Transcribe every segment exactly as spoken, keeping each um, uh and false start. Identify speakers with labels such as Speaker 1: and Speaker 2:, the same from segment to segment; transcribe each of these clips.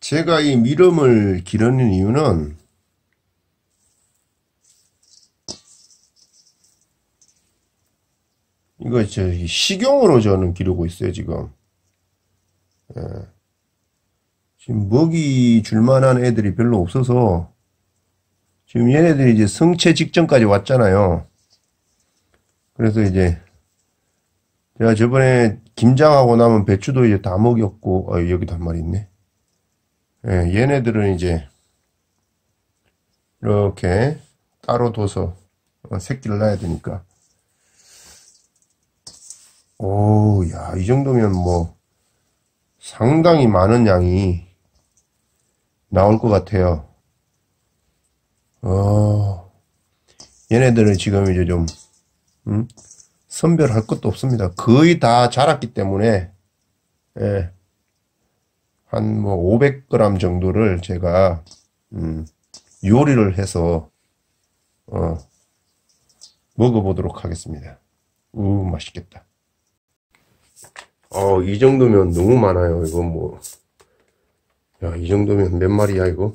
Speaker 1: 제가 이 미름을 기르는 이유는 이거 저 식용으로 저는 기르고 있어요 지금. 예. 지금 먹이 줄만한 애들이 별로 없어서 지금 얘네들이 이제 성체 직전까지 왔잖아요. 그래서 이제 제가 저번에 김장하고 나면 배추도 이제 다 먹였고, 어, 여기도 한 마리 있네. 예, 얘네들은 이제 이렇게 따로 둬서 어, 새끼를 낳아야 되니까. 오, 야, 이 정도면 뭐 상당히 많은 양이 나올 것 같아요. 어, 얘네들은 지금 이제 좀 음? 선별할 것도 없습니다. 거의 다 자랐기 때문에, 예, 한 뭐 오백 그램 정도를 제가 음, 요리를 해서 어, 먹어보도록 하겠습니다. 우, 맛있겠다. 어, 이 정도면 너무 많아요. 이거 뭐, 야, 이 정도면 몇 마리야 이거?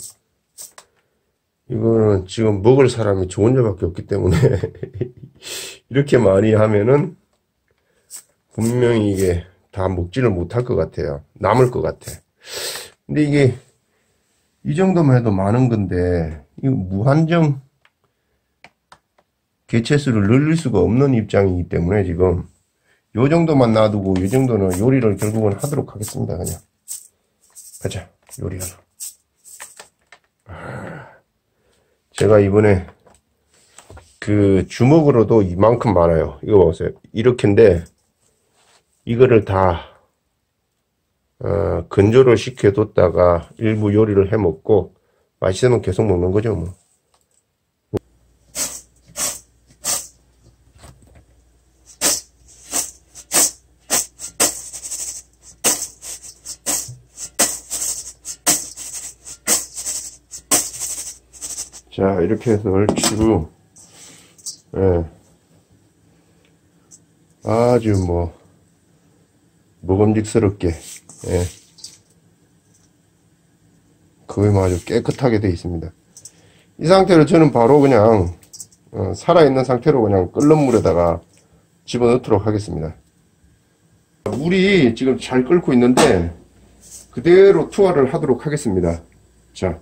Speaker 1: 이거는 지금 먹을 사람이 저 혼자밖에 없기 때문에 이렇게 많이 하면은 분명히 이게 다 먹지를 못할 것 같아요. 남을 것 같아. 근데 이게 이 정도만 해도 많은 건데 이거 무한정 개체수를 늘릴 수가 없는 입장이기 때문에 지금 요 정도만 놔두고 이 정도는 요리를 결국은 하도록 하겠습니다. 그냥 가자, 요리하러. 제가 이번에 그 주먹으로도 이만큼 많아요. 이거 보세요. 이렇게인데 이거를 다 어, 건조를 시켜뒀다가 일부 요리를 해 먹고 맛있으면 계속 먹는 거죠 뭐. 자, 이렇게 해서 얼추, 예, 아주 뭐 먹음직스럽게, 예, 거의 뭐 아주 깨끗하게 되어 있습니다. 이 상태로 저는 바로 그냥 어, 살아있는 상태로 그냥 끓는 물에다가 집어넣도록 하겠습니다. 물이 지금 잘 끓고 있는데 그대로 투하를 하도록 하겠습니다. 자,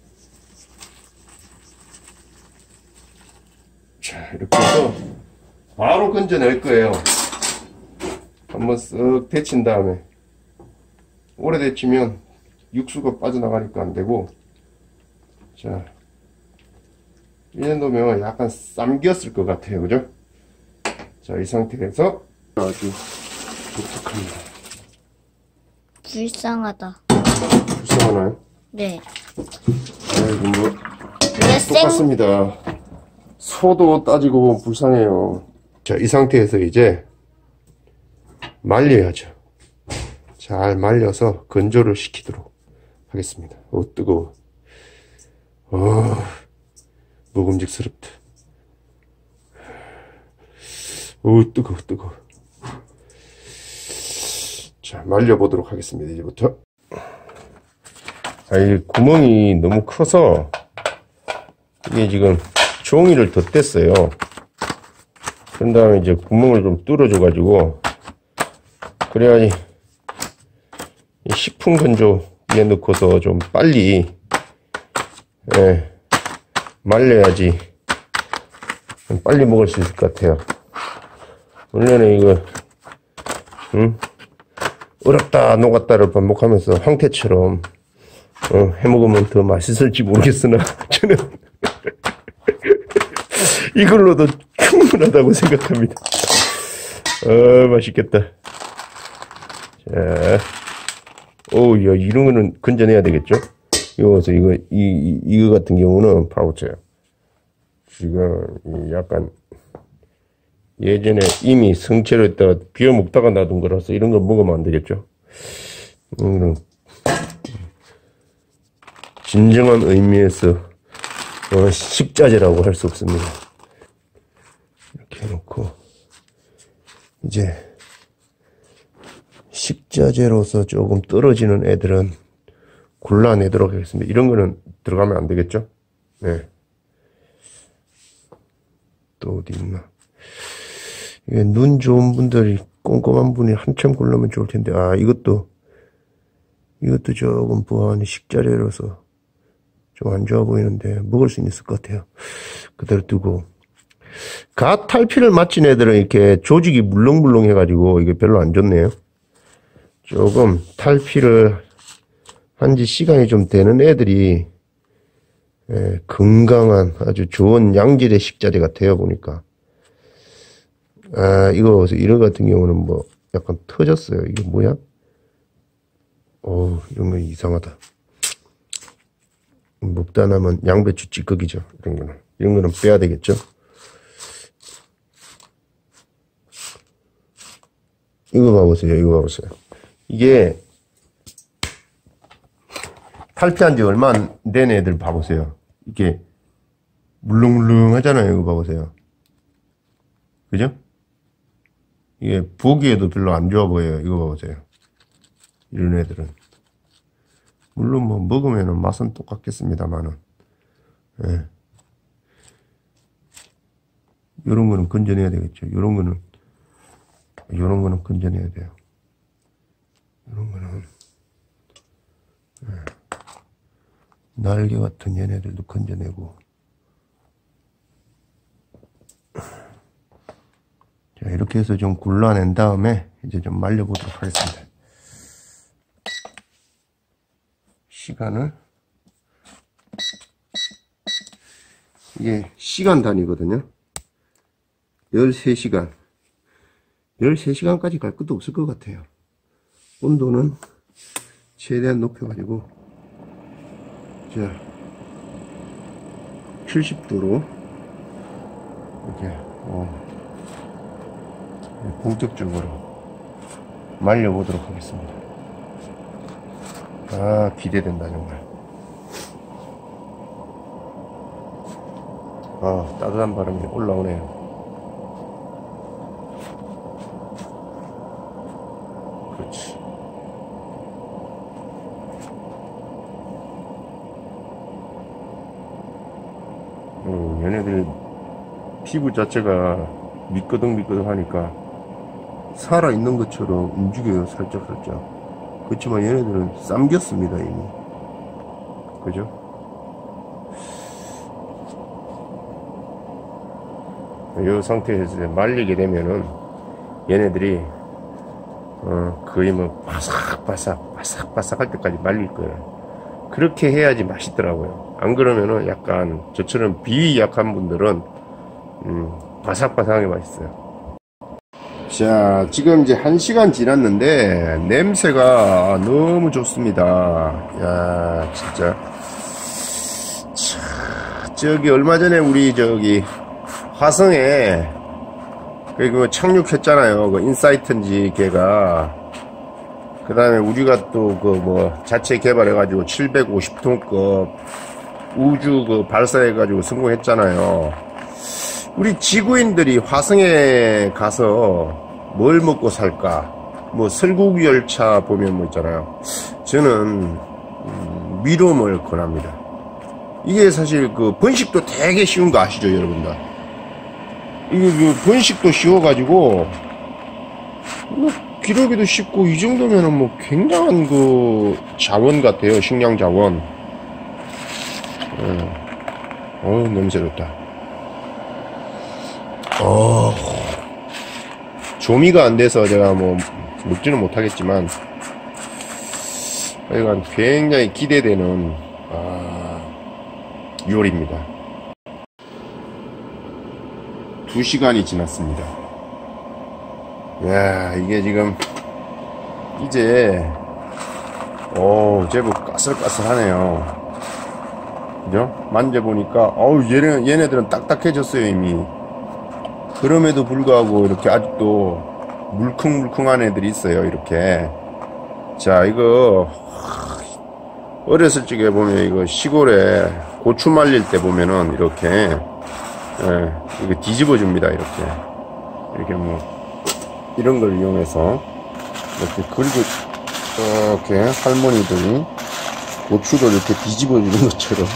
Speaker 1: 자, 이렇게 해서 바로 건져낼 거예요. 한번 쓱 데친 다음에, 오래 데치면 육수가 빠져나가니까 안 되고, 자, 이 정도면 약간 삼겼을 것 같아요. 그죠? 자, 이 상태에서 아주 독특합니다.
Speaker 2: 불쌍하다.
Speaker 1: 불쌍하나요?
Speaker 2: 네.
Speaker 1: 아이고, 뭐,
Speaker 2: 근데
Speaker 1: 똑같습니다. 소도 따지고 보면 불쌍해요. 자, 이 상태에서 이제 말려야죠. 잘 말려서 건조를 시키도록 하겠습니다. 어, 뜨거워. 어, 먹음직스럽다. 어, 뜨거워, 뜨거워. 자, 말려보도록 하겠습니다. 이제부터. 아, 이 구멍이 너무 커서 이게 지금 종이를 덧댔어요. 그런 다음에 이제 구멍을 좀 뚫어줘가지고, 그래야지 식품 건조기에 넣고서 좀 빨리, 예, 말려야지 좀 빨리 먹을 수 있을 것 같아요. 원래는 이거, 응? 어렵다, 녹았다를 반복하면서 황태처럼, 어, 해먹으면 더 맛있을지 모르겠으나, 저는 이걸로도 충분하다고 생각합니다. 어, 맛있겠다. 자, 오, 야, 이런 거는 건져내야 되겠죠? 이거, 이거, 이, 이, 이거 같은 경우는 파우쳐요. 지금, 약간, 예전에 이미 성체로 했다가 비워 먹다가 놔둔 거라서 이런 거 먹으면 안 되겠죠? 음, 진정한 의미에서, 어, 식자재라고 할 수 없습니다. 이렇게 해놓고 이제 식자재로서 조금 떨어지는 애들은 골라내도록 하겠습니다. 이런 거는 들어가면 안 되겠죠? 네. 또 어디 있나? 이게 눈 좋은 분들이, 꼼꼼한 분이 한참 고르면 좋을 텐데, 아, 이것도, 이것도 조금 보안이 식자재로서 좀 안 좋아 보이는데, 먹을 수는 있을 것 같아요. 그대로 두고. 가 탈피를 마친 애들은 이렇게 조직이 물렁물렁 해가지고, 이게 별로 안 좋네요. 조금 탈피를 한 지 시간이 좀 되는 애들이, 예, 건강한 아주 좋은 양질의 식자재가 되어 보니까, 아, 이거, 이런 같은 경우는 뭐, 약간 터졌어요. 이게 뭐야? 어우, 이런 거 이상하다. 먹다 남은 양배추 찌꺼기죠. 이런 거는. 이런 거는 빼야 되겠죠? 이거 봐보세요. 이거 봐보세요. 이게, 탈피한 지 얼마 안 된 애들 봐보세요. 이게, 물렁물렁 하잖아요. 이거 봐보세요. 그죠? 이게 보기에도 별로 안 좋아 보여요. 이거 봐보세요. 이런 애들은. 물론 뭐 먹으면은 맛은 똑같겠습니다만은. 예. 요런 거는 건져내야 되겠죠. 요런 거는, 요런 거는 건져내야 돼요. 요런 거는, 예. 날개 같은 얘네들도 건져내고. 자, 이렇게 해서 좀 골라낸 다음에 이제 좀 말려보도록 하겠습니다. 시간을, 이게 시간 단위거든요. 열세 시간. 열세 시간까지 갈 것도 없을 것 같아요. 온도는 최대한 높여가지고, 자, 칠십 도로, 이렇게, 어, 본격적으로 말려보도록 하겠습니다. 아, 기대된다, 정말. 아, 따뜻한 바람이 올라오네요. 그렇지. 음, 얘네들 피부 자체가 미끄덩미끄덩 하니까 살아있는 것처럼 움직여요, 살짝살짝. 그렇지만 얘네들은 쌈겼습니다, 이미. 그죠? 이 상태에서 말리게 되면은 얘네들이 어, 거의 뭐 바삭바삭 바삭바삭 할 때까지 말릴 거예요. 그렇게 해야지 맛있더라고요. 안 그러면은 약간 저처럼 비위 약한 분들은 음, 바삭바삭하게 맛있어요. 자, 지금 이제 한 시간 지났는데 냄새가 너무 좋습니다. 야, 진짜. 차, 저기 얼마 전에 우리 저기 화성에 그 착륙했잖아요. 그 인사이트인지 걔가. 그 다음에 우리가 또 그 뭐 자체 개발해가지고 칠백오십 톤급 우주 그 발사해가지고 성공했잖아요. 우리 지구인들이 화성에 가서 뭘 먹고 살까? 뭐 설국 열차 보면 뭐 있잖아요. 저는 음, 미럼을 권합니다. 이게 사실 그 번식도 되게 쉬운 거 아시죠, 여러분들? 이게 그 번식도 쉬워가지고 뭐 기르기도 쉽고 이 정도면은 뭐 굉장한 그 자원 같아요. 식량 자원. 예. 어우, 냄새 좋다. 어. 조미가 안 돼서 제가 뭐 먹지는 못하겠지만 하여간 굉장히 기대되는 아, 요리입니다. 두 시간이 지났습니다. 야, 이게 지금 이제 오, 제법 까슬까슬하네요. 그죠? 만져보니까 어우, 얘네, 얘네들은 딱딱해졌어요, 이미. 그럼에도 불구하고 이렇게 아직도 물컹물컹한 애들이 있어요. 이렇게. 자, 이거 어렸을 적에 보면 이거 시골에 고추 말릴 때 보면은 이렇게 예, 이거 뒤집어 줍니다. 이렇게 이렇게 뭐 이런 걸 이용해서 이렇게 긁고 이렇게 할머니들이 고추를 이렇게 뒤집어주는 것처럼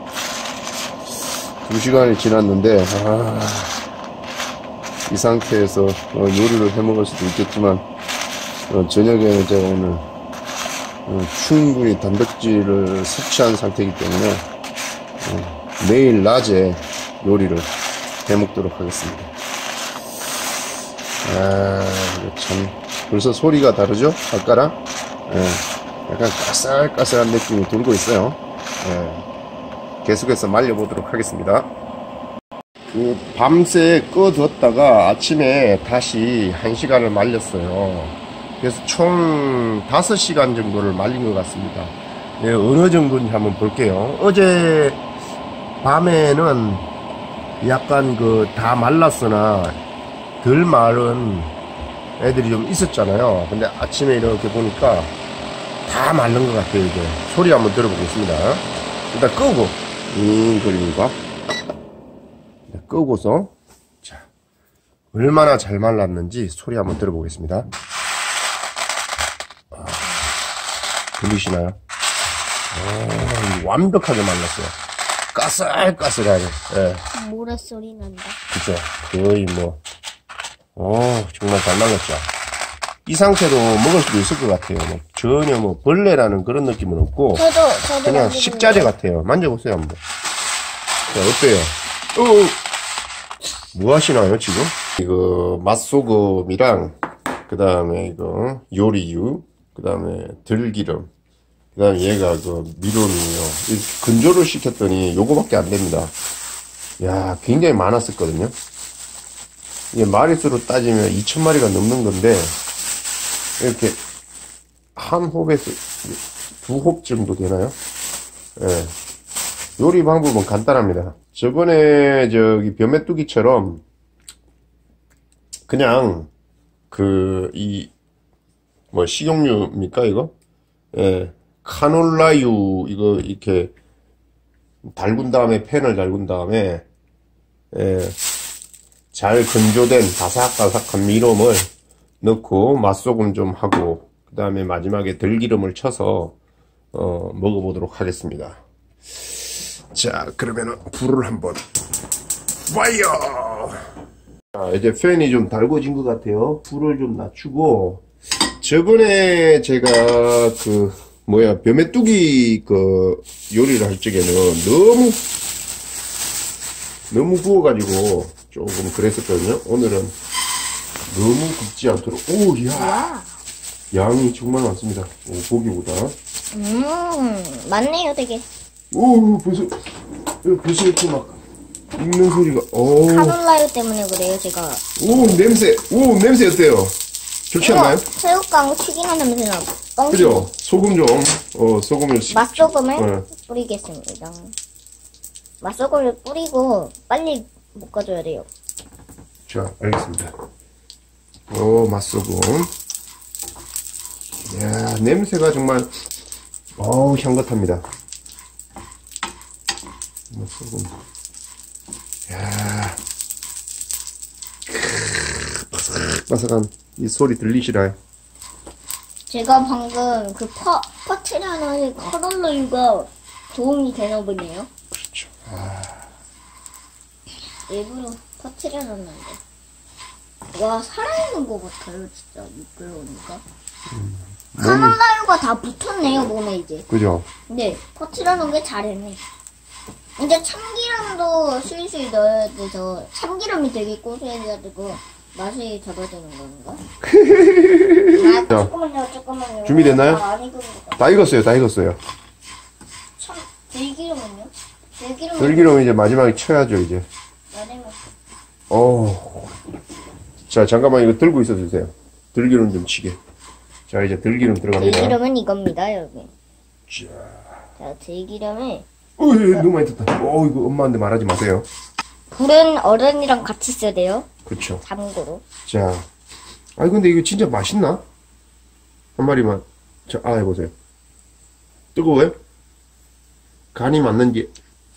Speaker 1: 두 시간이 지났는데, 아, 이 상태에서 어, 요리를 해 먹을 수도 있겠지만, 어, 저녁에는 제가 오늘 어, 충분히 단백질을 섭취한 상태이기 때문에 어, 내일 낮에 요리를 해 먹도록 하겠습니다. 아, 참 벌써 소리가 다르죠? 아까랑 예, 약간 까슬까슬한 느낌이 돌고 있어요. 예. 계속해서 말려보도록 하겠습니다. 그 밤새 꺼뒀다가 아침에 다시 한 시간을 말렸어요. 그래서 총 다섯 시간 정도를 말린 것 같습니다. 네, 어느 정도인지 한번 볼게요. 어제 밤에는 약간 그 다 말랐으나 덜 마른 애들이 좀 있었잖아요. 근데 아침에 이렇게 보니까 다 마른 것 같아요. 이제 소리 한번 들어보겠습니다. 일단 끄고 이 그림과 끄고서 자 얼마나 잘 말랐는지 소리 한번 들어보겠습니다. 아, 들리시나요? 오, 완벽하게 말랐어요. 까슬까슬하게. 예.
Speaker 2: 모래 소리 난다.
Speaker 1: 그죠? 거의 뭐, 어 정말 잘 말랐죠. 이 상태로 먹을 수도 있을 것 같아요. 뭐 전혀 뭐 벌레라는 그런 느낌은 없고,
Speaker 2: 저도 저도
Speaker 1: 그냥
Speaker 2: 만지고
Speaker 1: 식자재 같아요. 만져보세요 한번. 자, 어때요? 어, 뭐 하시나요 지금? 이거 맛소금이랑 그 다음에 이거 요리유, 그 다음에 들기름, 그 다음에 얘가 그 미론이에요. 건조를 시켰더니 요거밖에 안 됩니다. 야, 굉장히 많았었거든요. 이게 마리수로 따지면 이천 마리가 넘는 건데, 이렇게 한 홉에서 두 홉 정도 되나요? 예. 요리 방법은 간단합니다. 저번에 저기 벼메뚜기처럼 그냥 그 이 뭐 식용유입니까 이거? 예. 카놀라유 이거 이렇게 달군 다음에 팬을 달군 다음에 예. 잘 건조된 바삭바삭한 미럼을 넣고 맛소금 좀 하고 그 다음에 마지막에 들기름을 쳐서 어, 먹어보도록 하겠습니다. 자, 그러면은 불을 한번 파이어! 자, 이제 팬이 좀 달궈진 것 같아요. 불을 좀 낮추고, 저번에 제가 그 뭐야 벼메뚜기 그 요리를 할 적에는 너무 너무 구워가지고 조금 그랬었거든요. 오늘은 너무 굽지 않도록. 오, 이야, 양이 정말 많습니다. 오, 고기보다.
Speaker 2: 음, 맞네요, 되게.
Speaker 1: 오, 벌써, 벌써 이렇게 막, 익는 소리가, 오.
Speaker 2: 카놀라유 때문에 그래요, 제가.
Speaker 1: 오, 냄새, 오, 냄새 어때요? 좋지 않나요?
Speaker 2: 새우깡 튀기는 냄새 나고.
Speaker 1: 그죠? 소금 좀, 어, 소금을. 시,
Speaker 2: 맛소금을
Speaker 1: 네.
Speaker 2: 뿌리겠습니다. 맛소금을 뿌리고 빨리 볶아줘야 돼요.
Speaker 1: 자, 알겠습니다. 오, 맛소금. 이야, 냄새가 정말, 어우, 향긋합니다. 맛소금. 이야, 바삭바삭한 이 소리 들리시나요?
Speaker 2: 제가 방금 그 퍼, 퍼트라는 카놀라유가 도움이 되나 보네요.
Speaker 1: 그렇죠. 아.
Speaker 2: 일부러 퍼트려놨는데. 와, 살아있는 것 같아요, 진짜. 미끄러우니까.
Speaker 1: 음,
Speaker 2: 카놀라유가 다 붙었네요, 몸에 이제.
Speaker 1: 그죠?
Speaker 2: 네, 퍼트려놓은 게 잘했네. 이제 참기름도 슬슬 넣어야 돼서, 참기름이 되게 고소해가지고, 맛이 잡아주는 건가? 아, 조금만요, 조금만요.
Speaker 1: 준비됐나요?
Speaker 2: 아, 안 익은 것 같아.
Speaker 1: 다 익었어요, 다 익었어요.
Speaker 2: 참, 들기름은요? 들기름은
Speaker 1: 들기름 이제 마지막에 쳐야죠, 이제.
Speaker 2: 안에만.
Speaker 1: 어. 자, 잠깐만 이거 들고 있어 주세요. 들기름 좀 치게. 자, 이제 들기름 들어갑니다.
Speaker 2: 들기름은 이겁니다, 여러분.
Speaker 1: 자.
Speaker 2: 자, 들기름을.
Speaker 1: 어, 예, 너무 많이 탔다. 어, 이거 엄마한테 말하지 마세요.
Speaker 2: 불은 어른이랑 같이 써야 돼요.
Speaker 1: 그쵸.
Speaker 2: 참고로.
Speaker 1: 자. 아니, 근데 이거 진짜 맛있나? 한 마리만. 자, 아, 해보세요. 뜨거워요? 간이 맞는지.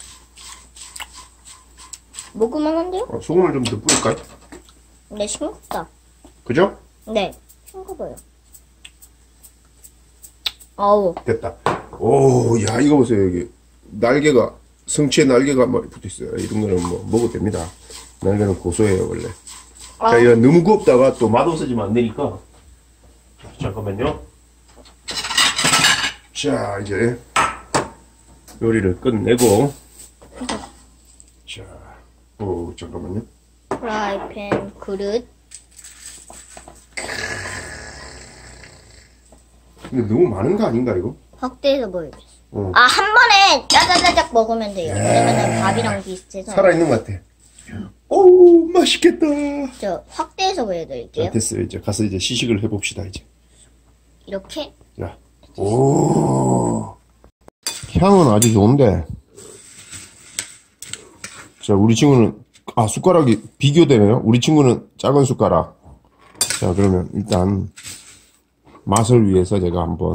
Speaker 2: 먹으면 한데요?
Speaker 1: 어, 소금을 좀 더 뿌릴까요?
Speaker 2: 네, 싱겁다.
Speaker 1: 그죠?
Speaker 2: 네, 싱거워요. 어우,
Speaker 1: 됐다. 오, 야, 이거 보세요, 여기. 날개가, 성치에 날개가 막 붙어 있어요. 이런 거는 뭐, 먹어도 됩니다. 날개는 고소해요, 원래.
Speaker 2: 아.
Speaker 1: 자, 이거 너무 굽다가 또 맛없어지면 안 되니까. 자, 잠깐만요. 자, 이제, 요리를 끝내고. 자, 오, 잠깐만요.
Speaker 2: 프라이팬, 그릇.
Speaker 1: 근데 너무 많은 거 아닌가, 이거?
Speaker 2: 확대해서 보여주세요.
Speaker 1: 어.
Speaker 2: 아, 한 번에 짜자자작 먹으면 돼요. 왜냐면 밥이랑 비슷해서.
Speaker 1: 살아있는 것 같아. 오, 맛있겠다.
Speaker 2: 저 확대해서 보여드릴게요.
Speaker 1: 자, 됐어요. 이제 가서 이제 시식을 해봅시다, 이제.
Speaker 2: 이렇게.
Speaker 1: 자, 오. 향은 아주 좋은데. 자, 우리 친구는, 아, 숟가락이 비교되네요. 우리 친구는 작은 숟가락. 자, 그러면 일단, 맛을 위해서 제가 한번.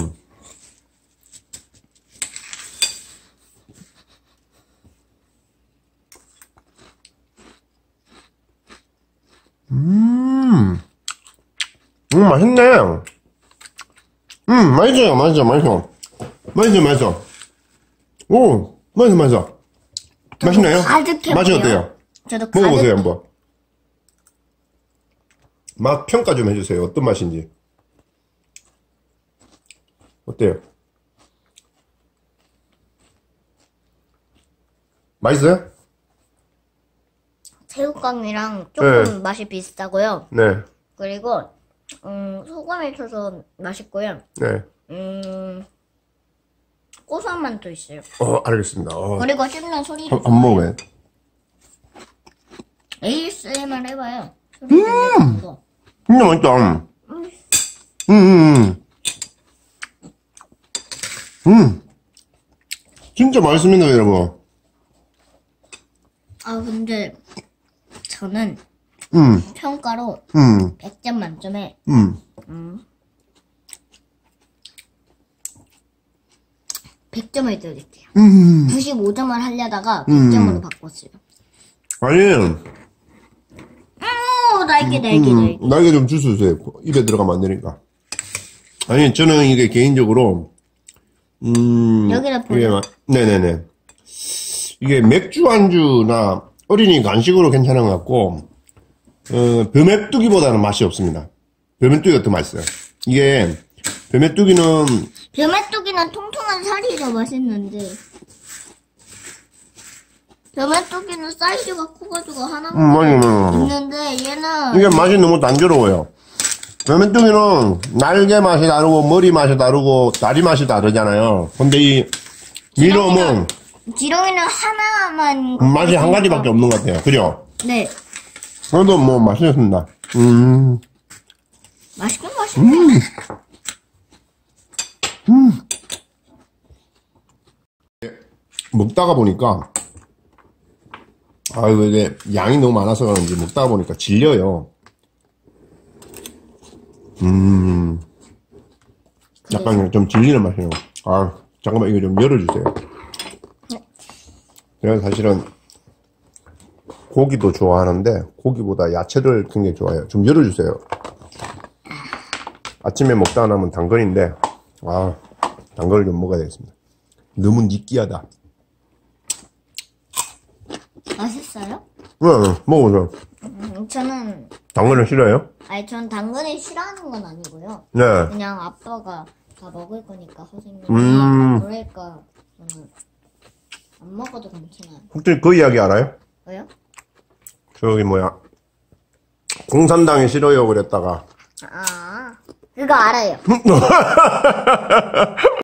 Speaker 1: 음, 음, 맛있네. 음, 맛있어요, 맛있어, 맛있어. 맛있어, 맛있어. 오, 맛있어, 맛있어. 맛있나요?
Speaker 2: 가득해
Speaker 1: 맛이
Speaker 2: 보여요.
Speaker 1: 어때요?
Speaker 2: 저도
Speaker 1: 먹어보세요,
Speaker 2: 가득-
Speaker 1: 한번. 맛 평가 좀 해주세요. 어떤 맛인지. 어때요? 맛있어요?
Speaker 2: 새우깡이랑 조금
Speaker 1: 네.
Speaker 2: 맛이 비슷하고요.
Speaker 1: 네,
Speaker 2: 그리고 음, 소금이 있어서 맛있고요.
Speaker 1: 네.
Speaker 2: 음, 고소한 맛도 있어요.
Speaker 1: 어, 알겠습니다. 어,
Speaker 2: 그리고 씹는 소리도
Speaker 1: 한, 한 먹어봐요.
Speaker 2: 에이에스엠알 해봐요. 소리 들리는 거.
Speaker 1: 진짜 맛있다. 음, 음, 음. 음. 진짜 맛있습니다, 여러분.
Speaker 2: 아 근데 저는
Speaker 1: 음,
Speaker 2: 평가로
Speaker 1: 음,
Speaker 2: 백 점 만점에
Speaker 1: 음.
Speaker 2: 백 점을 드릴게요.
Speaker 1: 음.
Speaker 2: 구십오 점을 하려다가
Speaker 1: 음.
Speaker 2: 백 점으로 바꿨어요.
Speaker 1: 아니,
Speaker 2: 오, 날개, 날개, 날개.
Speaker 1: 음, 날개 좀 주세요. 입에 들어가면 안 되니까. 아니, 저는 이게 개인적으로, 음.
Speaker 2: 여기다
Speaker 1: 이게
Speaker 2: 보여요?
Speaker 1: 막- 네네네. 이게 맥주 안주나 어린이 간식으로 괜찮은 것 같고, 어, 벼메뚜기보다는 맛이 없습니다. 벼메뚜기가 더 맛있어요. 이게, 벼메뚜기는,
Speaker 2: 벼메뚜기는 통통한 살이 더 맛있는데 벼메뚜기는 사이즈가 커가지고 하나만
Speaker 1: 음, 맞아요, 맞아요.
Speaker 2: 있는데 얘는
Speaker 1: 이게 맛이 너무 단조로워요. 벼메뚜기는 날개 맛이 다르고, 머리 맛이 다르고, 다리 맛이 다르잖아요. 근데 이, 미럼은
Speaker 2: 지렁이는 하나만
Speaker 1: 맛이 한 가지밖에 없는 것 같아요. 그죠?
Speaker 2: 네,
Speaker 1: 그래도 뭐 맛있습니다. 음,
Speaker 2: 맛있긴 맛있네.
Speaker 1: 먹다가 보니까, 아이고, 이게 양이 너무 많아서 그런지 먹다가 보니까 질려요. 음, 약간 좀 질리는 맛이에요. 아, 잠깐만, 이거 좀 열어주세요. 제가 사실은 고기도 좋아하는데, 고기보다 야채를 굉장히 좋아해요. 좀 열어주세요. 아침에 먹다 남은 당근인데, 아, 당근을 좀 먹어야 되겠습니다. 너무 느끼하다.
Speaker 2: 맛있어요?
Speaker 1: 응, 응, 먹어보세요.
Speaker 2: 음, 저는
Speaker 1: 당근을 싫어해요?
Speaker 2: 아니 전 당근을 싫어하는 건 아니고요.
Speaker 1: 네.
Speaker 2: 그냥 아빠가 다 먹을 거니까 선생님이
Speaker 1: 음.
Speaker 2: 그러니까 저는 안 먹어도 괜찮아요.
Speaker 1: 혹시 그 이야기 알아요?
Speaker 2: 왜요?
Speaker 1: 저기 뭐야, 공산당이 싫어요 그랬다가
Speaker 2: 아, 그거 알아요.